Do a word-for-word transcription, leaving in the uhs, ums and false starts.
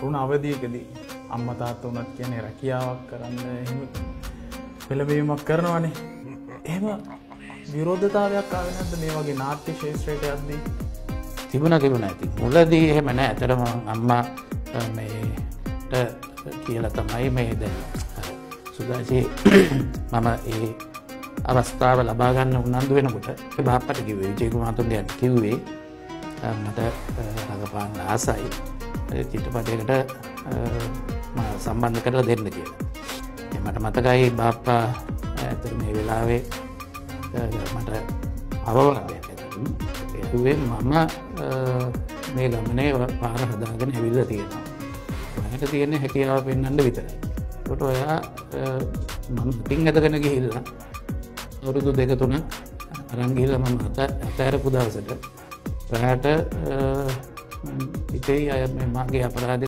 තරුණ අවධියකදී අම්මා තාත්තා උනත් කියන්නේ රැකියාවක් කරන්න එහෙම පෙළඹවීමක් කරනවානේ. එහෙම විරෝධතාවයක් ආවේ නැද්ද මේ වගේ නාට්‍ය ක්ෂේත්‍රයට යද්දී? තිබුණා තිබුණා ඉතින්. මුලදී එහෙම නෑ. ඇත්තටම අම්මා මේට කියලා තමයි මේ දැන් සුදාචි මම ඒ අවස්ථාව ලබා ගන්න උනන්දු වෙනකොට බාප්පට කිව්වේ විජේ කුමාරතුංග කිව්වේ මට රඟපාන්න ආසයි චිත්‍රපටයකට මම සම්බන්ධ කරලා දෙන්න කියලා. මට මතකයි බාප්පා ඇත්තට මේ වෙලාවේ මට අවවාදයක් ඇතුවේ මම මේ ගමනේ පාර හදාගෙන ඇවිල්ලා තියෙනවා. මට තියෙන්නේ හැකියාව පෙන්වන්න විතරයි. ඒකට ඔයා මම පිටින් ඇදගෙන ගිහිල්ලා අවුරුදු දෙක තුනක් අරන් ගිහිල්ලා මම අතහැරපු දවසට රාට ඉතේ අය මගේ අපරාධ